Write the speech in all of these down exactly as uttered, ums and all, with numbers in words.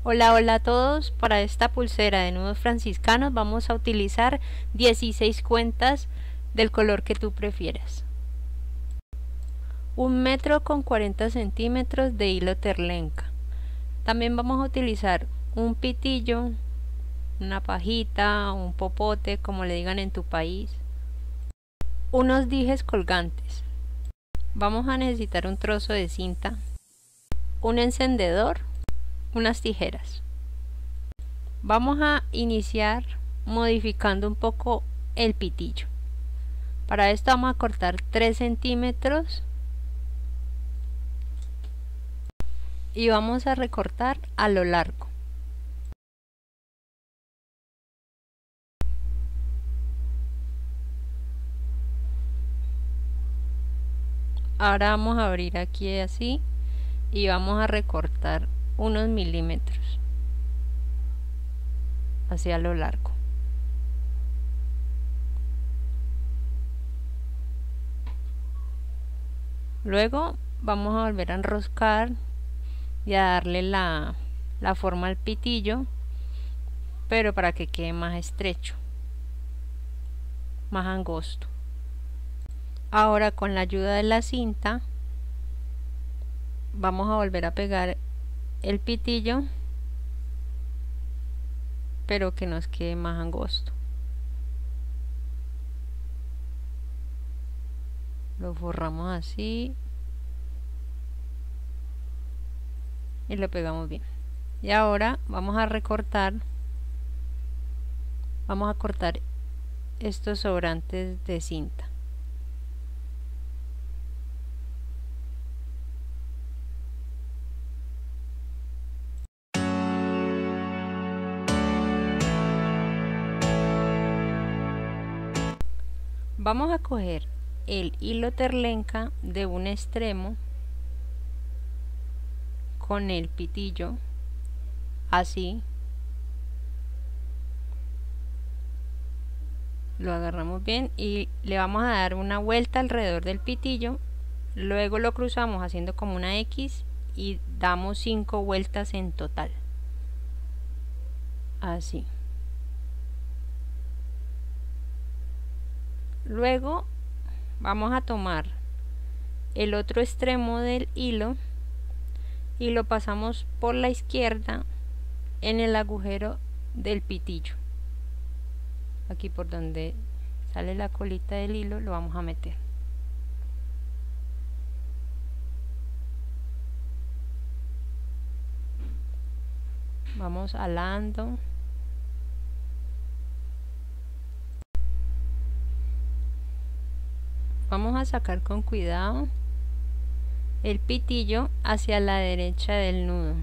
Hola, hola a todos. Para esta pulsera de nudos franciscanos vamos a utilizar dieciséis cuentas del color que tú prefieras. Un metro con cuarenta centímetros de hilo terlenca. También vamos a utilizar un pitillo, una pajita, un popote, como le digan en tu país. Unos dijes colgantes. Vamos a necesitar un trozo de cinta, un encendedor, unas tijeras. Vamos a iniciar modificando un poco el pitillo. Para esto vamos a cortar tres centímetros y vamos a recortar a lo largo. Ahora vamos a abrir aquí así y vamos a recortar unos milímetros hacia lo largo. Luego vamos a volver a enroscar y a darle la, la forma al pitillo, pero para que quede más estrecho, más angosto. Ahora con la ayuda de la cinta vamos a volver a pegar el pitillo, pero que nos quede más angosto. Lo forramos así y lo pegamos bien. Y ahora vamos a recortar, vamos a cortar estos sobrantes de cinta. Vamos a coger el hilo terlenca de un extremo con el pitillo así, lo agarramos bien y le vamos a dar una vuelta alrededor del pitillo, luego lo cruzamos haciendo como una X y damos cinco vueltas en total, así. Luego vamos a tomar el otro extremo del hilo y lo pasamos por la izquierda en el agujero del pitillo. Aquí por donde sale la colita del hilo lo vamos a meter. Vamos alando. Vamos a sacar con cuidado el pitillo hacia la derecha del nudo.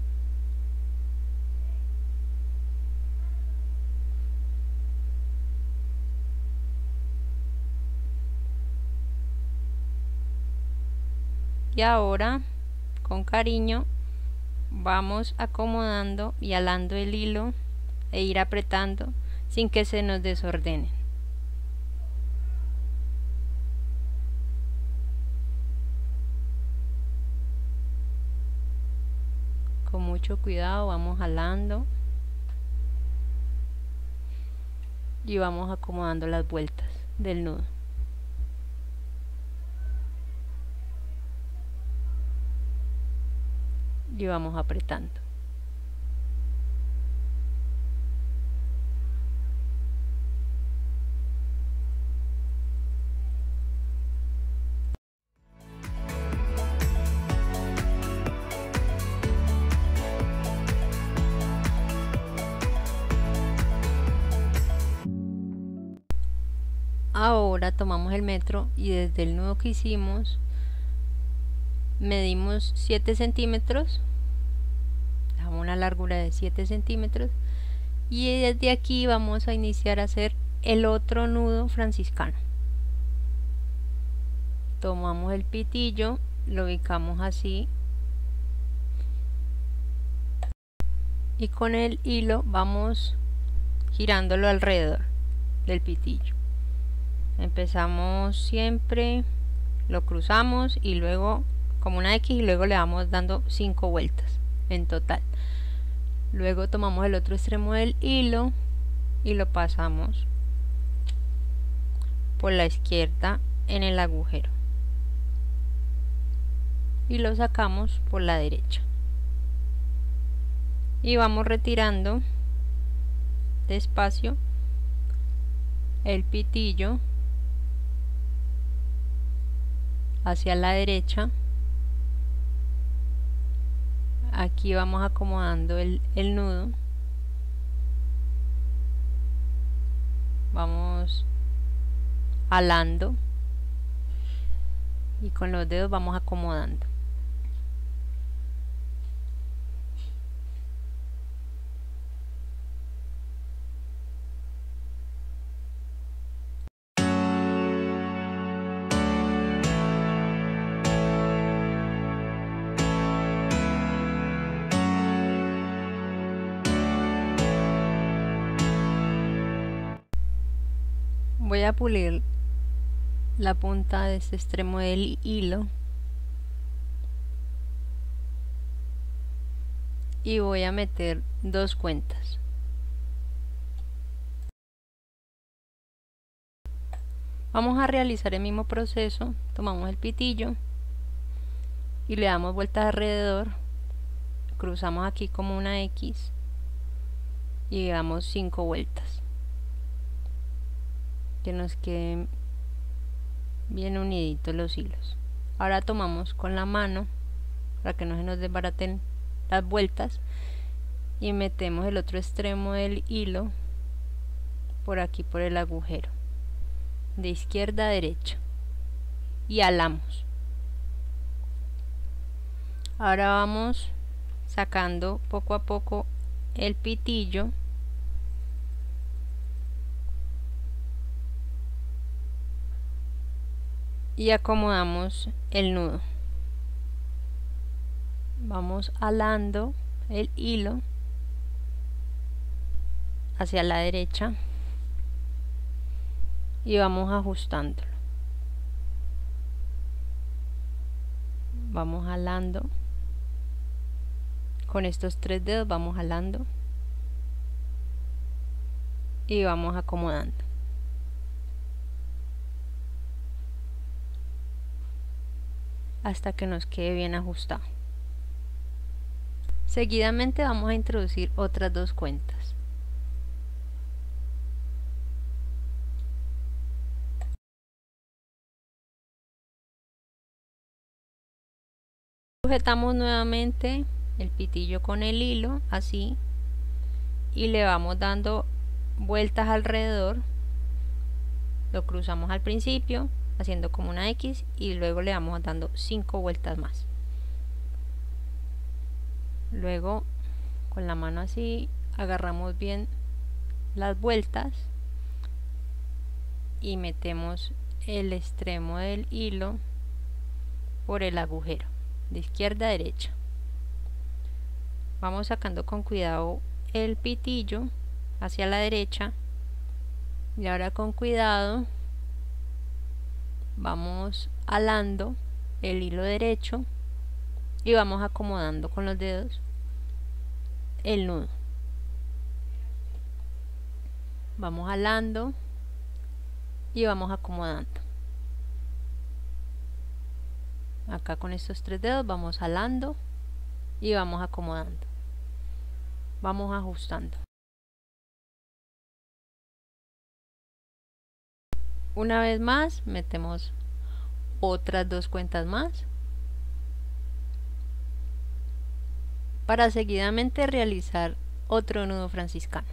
Y ahora con cariño vamos acomodando y alando el hilo e ir apretando sin que se nos desordene. Con mucho cuidado vamos jalando y vamos acomodando las vueltas del nudo. Y vamos apretando. Ahora tomamos el metro y desde el nudo que hicimos medimos siete centímetros, dejamos una largura de siete centímetros y desde aquí vamos a iniciar a hacer el otro nudo franciscano. Tomamos el pitillo, lo ubicamos así y con el hilo vamos girándolo alrededor del pitillo. Empezamos siempre, lo cruzamos y luego como una X y luego le vamos dando cinco vueltas en total. Luego tomamos el otro extremo del hilo y lo pasamos por la izquierda en el agujero y lo sacamos por la derecha y vamos retirando despacio el pitillo hacia la derecha. Aquí vamos acomodando el, el nudo, vamos alando y con los dedos vamos acomodando. Voy a pulir la punta de este extremo del hilo y voy a meter dos cuentas. Vamos a realizar el mismo proceso. Tomamos el pitillo y le damos vueltas alrededor, cruzamos aquí como una X y damos cinco vueltas, que nos queden bien uniditos los hilos. Ahora tomamos con la mano, para que no se nos desbaraten las vueltas, y metemos el otro extremo del hilo por aquí por el agujero de izquierda a derecha y alamos. Ahora vamos sacando poco a poco el pitillo y acomodamos el nudo. Vamos alando el hilo hacia la derecha y vamos ajustándolo. Vamos jalando con estos tres dedos, vamos jalando y vamos acomodando. Hasta que nos quede bien ajustado. Seguidamente vamos a introducir otras dos cuentas. Sujetamos nuevamente el pitillo con el hilo, así, y le vamos dando vueltas alrededor. Lo cruzamos al principio haciendo como una X y luego le vamos dando cinco vueltas más. Luego con la mano así agarramos bien las vueltas y metemos el extremo del hilo por el agujero de izquierda a derecha. Vamos sacando con cuidado el pitillo hacia la derecha y ahora con cuidado vamos alando el hilo derecho y vamos acomodando con los dedos el nudo. Vamos alando y vamos acomodando. Acá con estos tres dedos vamos alando y vamos acomodando. Vamos ajustando. Una vez más metemos otras dos cuentas más para seguidamente realizar otro nudo franciscano.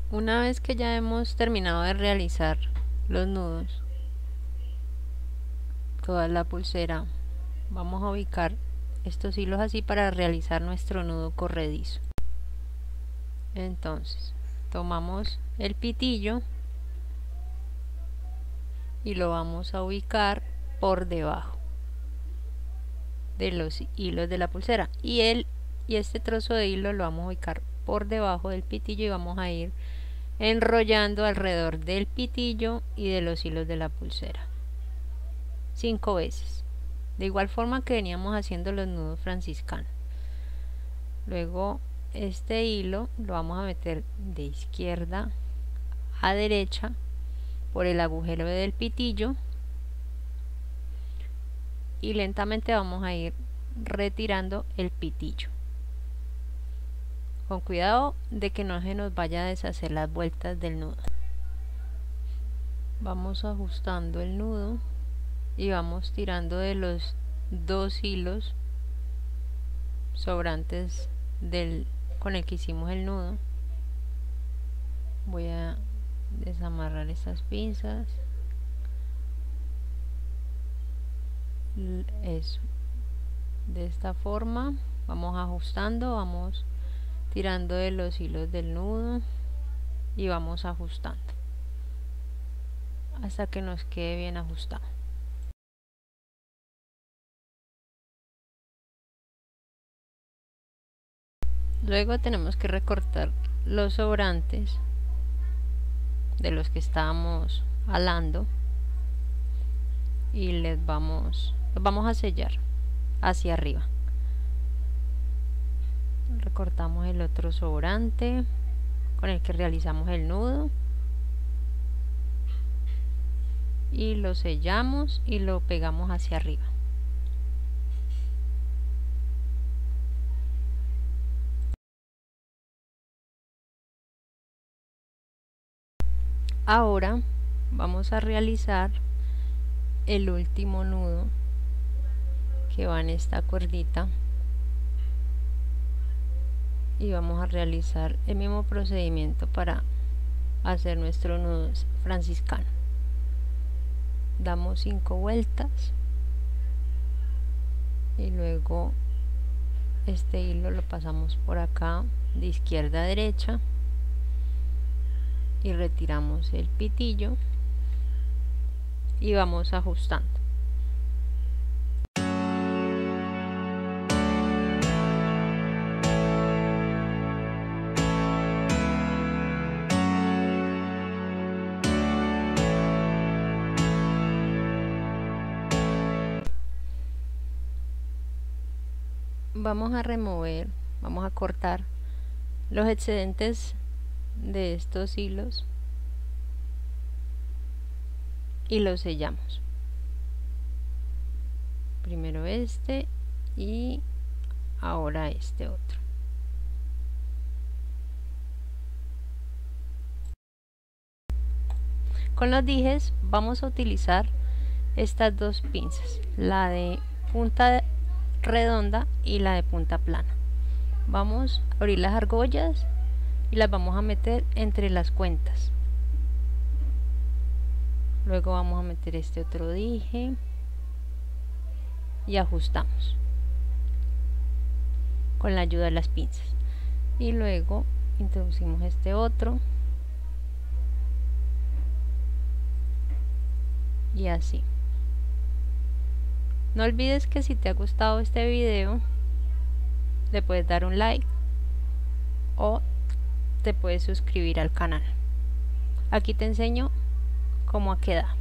Una vez que ya hemos terminado de realizar los nudos, toda la pulsera, vamos a ubicar estos hilos así para realizar nuestro nudo corredizo. Entonces tomamos el pitillo y lo vamos a ubicar por debajo de los hilos de la pulsera, y el y este trozo de hilo lo vamos a ubicar por debajo del pitillo y vamos a ir enrollando alrededor del pitillo y de los hilos de la pulsera cinco veces, de igual forma que veníamos haciendo los nudos franciscanos. Luego este hilo lo vamos a meter de izquierda a derecha por el agujero del pitillo y lentamente vamos a ir retirando el pitillo, con cuidado de que no se nos vaya a deshacer las vueltas del nudo. Vamos ajustando el nudo y vamos tirando de los dos hilos sobrantes del con el que hicimos el nudo. Voy a desamarrar estas pinzas. Eso, de esta forma vamos ajustando, vamos tirando de los hilos del nudo y vamos ajustando hasta que nos quede bien ajustado. Luego tenemos que recortar los sobrantes de los que estábamos alando y les vamos los vamos a sellar hacia arriba. Recortamos el otro sobrante con el que realizamos el nudo y lo sellamos y lo pegamos hacia arriba. Ahora vamos a realizar el último nudo que va en esta cuerdita y vamos a realizar el mismo procedimiento para hacer nuestro nudo franciscano. Damos cinco vueltas y luego este hilo lo pasamos por acá de izquierda a derecha y retiramos el pitillo y vamos ajustando. Vamos a remover, vamos a cortar los excedentes de estos hilos y los sellamos. Primero este y ahora este otro. Con los dijes vamos a utilizar estas dos pinzas, la de punta redonda y la de punta plana. Vamos a abrir las argollas y las vamos a meter entre las cuentas. Luego vamos a meter este otro dije y ajustamos con la ayuda de las pinzas y luego introducimos este otro y así. No olvides que si te ha gustado este video le puedes dar un like o te puedes suscribir al canal. Aquí te enseño cómo queda.